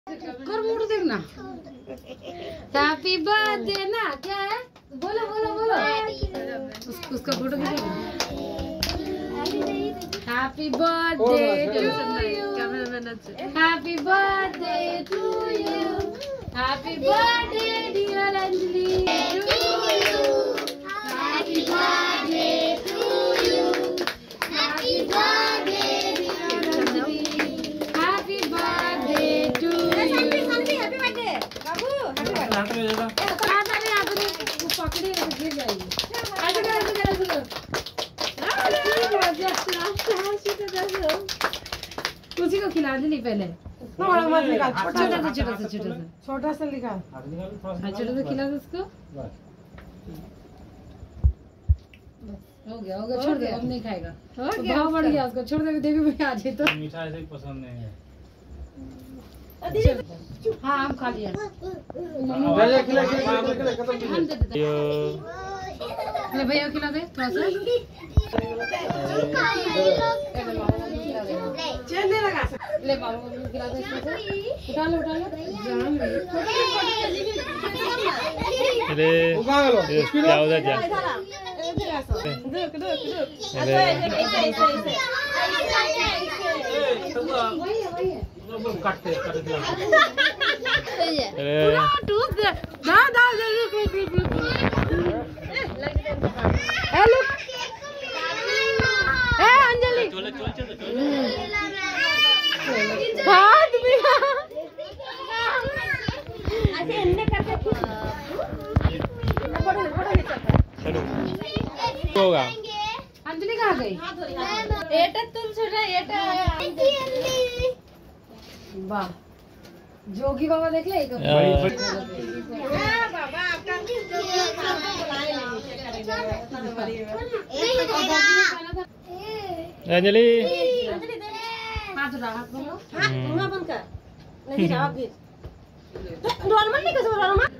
कर मुड़ देखना। हैप्पी बर्थडे ना क्या है? बोलो बोलो बोलो। उसका फोटो खींचो। Happy birthday to you. Happy birthday to you. Happy birthday dear Anjali to you. Happy birthday to you. Happy birthday dear Anjali. Happy birthday to you. Happy birthday बाबू। Happy birthday. पकड़े गिर जाएगी। उसी को खिला दे नहीं पहले। छोटा सा निकाल। छोटा सा खिला दे उसको। हो गया छोड़ दे अब नहीं खाएगा। भाव बढ़ गया उसको छोड़ दे देवी भाई आ जाए तो। मीठा ऐसे पसंद नहीं है। हाँ हम खा लिया। खिला ले भैया खिला दे थोड़ा सा। ले बाबू को खिला दे। उठा लो उठा लो। अरे क्या हो जा काटते अंजलि होगा। अंजलि कहाँ गई? वाह जोगी बाबा देख ले। अंजलि हाथ उठा हाथ बोलो। बंद कर नहीं नॉर्मल नहीं कर